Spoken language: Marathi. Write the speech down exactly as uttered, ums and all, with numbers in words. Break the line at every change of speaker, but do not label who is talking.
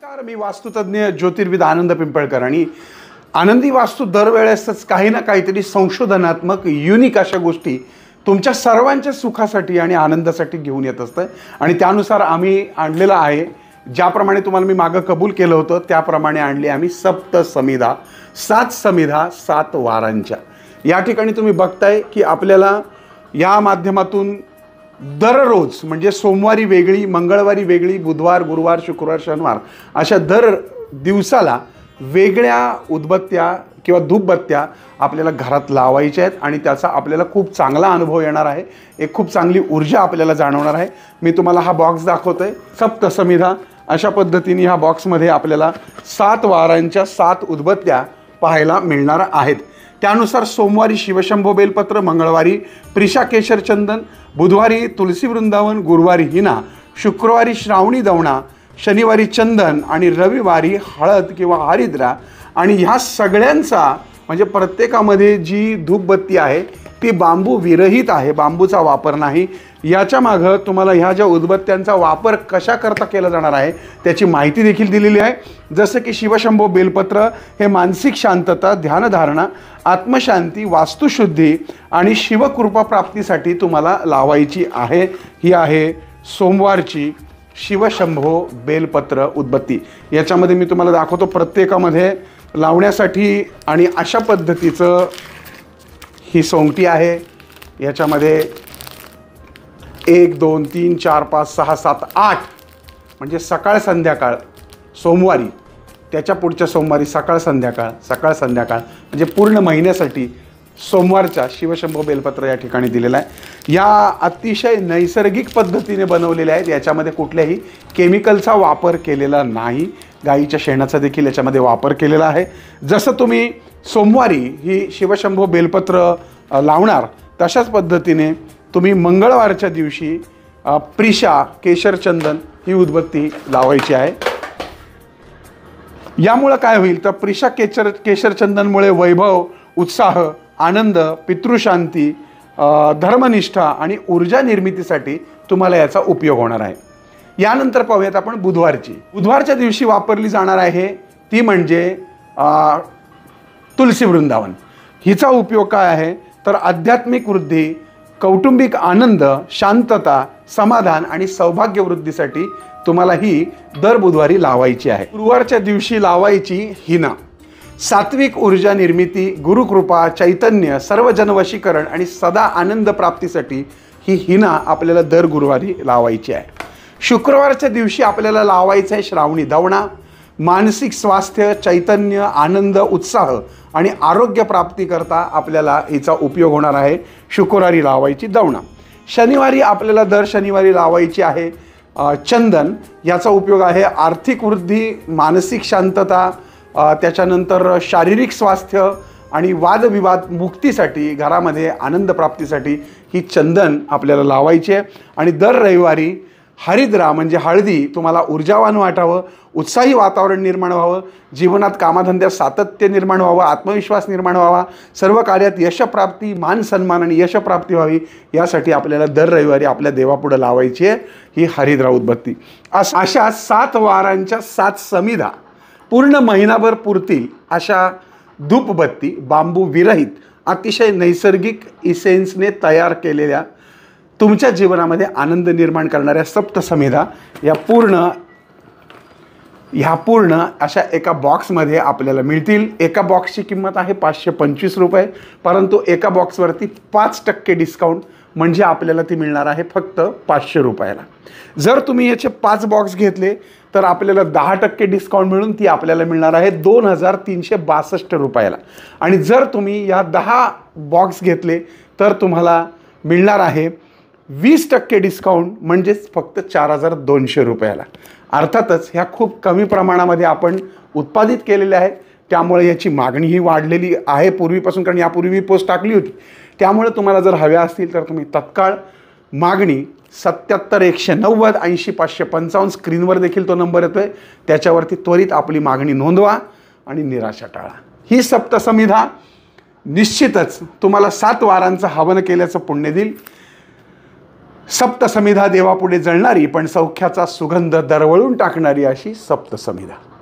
नमस्कार, मी वास्तुतज्ञ ज्योतिर्विद आनंद पिंपळकर आणि आनंदी वास्तू दरवेळेसच काही ना काहीतरी संशोधनात्मक युनिक अशा गोष्टी तुमच्या सर्वांच्या सुखासाठी आणि आनंदासाठी घेऊन येत असतं आणि त्यानुसार आम्ही आणलेलं आहे. ज्याप्रमाणे तुम्हाला मी मागं कबूल केलं होतं त्याप्रमाणे आणली आम्ही सप्त समिधा, सात समिधा सात वारांच्या. या ठिकाणी तुम्ही बघताय की आपल्याला या माध्यमातून दररोज म्हणजे सोमवारी वेगळी, मंगळवारी वेगळी, बुधवार, गुरुवार, शुक्रवार, शनिवार अशा दर दिवसाला वेगळ्या उदबत्त्या किंवा धूपबत्त्या आपल्याला घरात लावायच्या आहेत आणि त्याचा आपल्याला खूप चांगला अनुभव येणार आहे. एक खूप चांगली ऊर्जा आपल्याला जाणवणार आहे. मी तुम्हाला हा बॉक्स दाखवतोय. सप्त समिधा अशा पद्धतीने ह्या बॉक्समध्ये आपल्याला सात वारांच्या सात उदबत्त्या पाहायला मिळणार आहेत. त्यानुसार सोमवारी शिवशंभो बेलपत्र, मंगळवारी प्रिशा केशर चंदन, बुधवारी तुलसी वृंदावन, गुरुवारी हिना, शुक्रवारी श्रावणी दवणा, शनिवारी चंदन आणि रविवारी हळद किंवा हरिद्रा. आणि ह्या सगळ्यांचा म्हणजे प्रत्येकामध्ये जी धूपबत्ती आहे ती बांबू विरहित आहे, बांबूचा वापर नाही. याच्या मागं तुम्हाला ह्या ज्या उदबत्त्यांचा वापर कशा करता केला जाणार आहे त्याची माहिती देखील दिलेली आहे. जसं की शिवशंभो बेलपत्र हे मानसिक शांतता, ध्यानधारणा, आत्मशांती, वास्तुशुद्धी आणि शिवकृपा प्राप्तीसाठी तुम्हाला लावायची आहे. ही आहे सोमवारची शिवशंभो बेलपत्र उदबत्ती. याच्यामध्ये मी तुम्हाला दाखवतो प्रत्येकामध्ये लावण्यासाठी आणि अशा पद्धतीचं ही सोंगटी आहे. याच्यामध्ये एक दोन तीन चार पाच सहा सात आठ म्हणजे सकाळ संध्याकाळ सोमवारी, त्याच्या पुढच्या सोमवारी सकाळ संध्याकाळ, सकाळ संध्याकाळ म्हणजे पूर्ण महिन्यासाठी सोमवारचा शिवशंभो बेलपत्र या ठिकाणी दिलेला आहे. या अतिशय नैसर्गिक पद्धतीने बनवलेल्या आहेत. याच्यामध्ये कुठल्याही केमिकलचा वापर केलेला नाही. गाईच्या शेणाचा देखील याच्यामध्ये वापर केलेला आहे. जसं तुम्ही सोमवारी ही शिवशंभो बेलपत्र लावणार तशाच पद्धतीने तुम्ही मंगळवारच्या दिवशी प्रिशा केशर चंदन ही उदबत्ती लावायची आहे. यामुळं काय होईल तर प्रिशा केशर केशर चंदनमुळे वैभव, उत्साह, आनंद, पितृशांती, धर्मनिष्ठा आणि ऊर्जा निर्मितीसाठी तुम्हाला याचा उपयोग होणार आहे. यानंतर पाहूयात आपण बुधवारची. बुधवारच्या दिवशी वापरली जाणार आहे ती म्हणजे तुलसी वृंदावन. हिचा उपयोग काय आहे तर आध्यात्मिक वृद्धी, कौटुंबिक आनंद, शांतता, समाधान आणि सौभाग्य वृद्धीसाठी तुम्हाला ही दर बुधवारी लावायची आहे. गुरुवारच्या दिवशी लावायची हिना. सात्विक ऊर्जा निर्मिती, गुरुकृपा, चैतन्य, सर्व जनवशीकरण आणि सदा आनंद प्राप्तीसाठी ही हिना आपल्याला दर गुरुवारी लावायची आहे. शुक्रवारच्या दिवशी आपल्याला लावायचं आहे श्रावणी दवणा. मानसिक स्वास्थ्य, चैतन्य, आनंद, उत्साह आणि आरोग्य प्राप्तीकरता आपल्याला हिचा उपयोग होणार आहे. शुक्रवारी लावायची दवणा. शनिवारी आपल्याला दर शनिवारी लावायची आहे चंदन. याचा उपयोग आहे आर्थिक वृद्धी, मानसिक शांतता, त्याच्यानंतर शारीरिक स्वास्थ्य आणि वादविवाद मुक्तीसाठी, घरामध्ये आनंद प्राप्तीसाठी ही चंदन आपल्याला लावायची आहे. आणि दर रविवारी हरिद्रा म्हणजे हळदी तुम्हाला ऊर्जावान वाटावं, उत्साही वातावरण निर्माण व्हावं, जीवनात कामाधंद्यात सातत्य निर्माण व्हावं, आत्मविश्वास निर्माण व्हावा, सर्व कार्यात यशप्राप्ती, मान सन्मान आणि यशप्राप्ती व्हावी यासाठी आपल्याला दर रविवारी आपल्या देवापुढं लावायची आहे ही हरिद्रा उदबत्ती. अशा सात वारांच्या सात समिधा पूर्ण महिनाभर पुरतील अशा धूपबत्ती बांबू विरहित अतिशय नैसर्गिक इसेन्सने तयार केलेल्या तुमच्या जीवनामध्ये आनंद निर्माण करणाऱ्या सप्त समिधा या पूर्ण ह्या पूर्ण अशा एका बॉक्समध्ये आपल्याला मिळतील. एका बॉक्सची किंमत आहे पाचशे पंचवीस रुपये, परंतु एका बॉक्सवरती पाच टक्के डिस्काउंट म्हणजे आपल्याला ती मिळणार आहे फक्त पाचशे रुपयाला. जर तुम्ही याचे पाच बॉक्स घेतले तर आपल्याला दहा टक्के डिस्काउंट मिळून ती आपल्याला मिळणार आहे दोन हजार तीनशे बासष्ट रुपयाला. आणि जर तुम्ही या दहा बॉक्स घेतले तर तुम्हाला मिळणार आहे वीस टक्के डिस्काउंट म्हणजेच फक्त चार हजार दोनशे रुपयाला. अर्थातच ह्या खूप कमी प्रमाणामध्ये आपण उत्पादित केलेल्या आहेत, त्यामुळे याची मागणीही वाढलेली आहे पूर्वीपासून, कारण यापूर्वी मी पोस्ट टाकली होती. त्यामुळे तुम्हाला जर हव्या असतील तर तुम्ही तत्काळ मागणी सत्याहत्तर एकशे नव्वद ऐंशी पाचशे पंचावन्न स्क्रीनवर देखील तो नंबर येतो आहे, त्याच्यावरती त्वरित आपली मागणी नोंदवा आणि निराशा टाळा. ही सप्तसमिधा निश्चितच तुम्हाला सात वारांचं हवन केल्याचं पुण्य देईल. सप्तसमिधा देवापुढे जळणारी पण सौख्याचा सुगंध दरवळून टाकणारी अशी सप्तसमिधा.